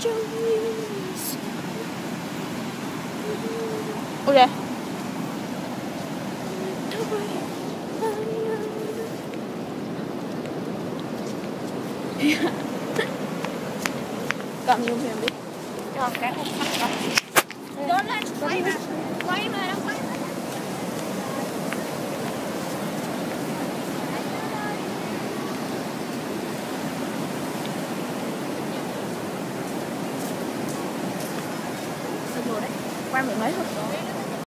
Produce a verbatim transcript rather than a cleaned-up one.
Ôi kìa. Cầm dùng phim đi. Cho cái không sắp cầm. Lớn lên, quay mà. Quay mà, đâu quay mà. Được rồi đấy. Quay mười mấy thôi.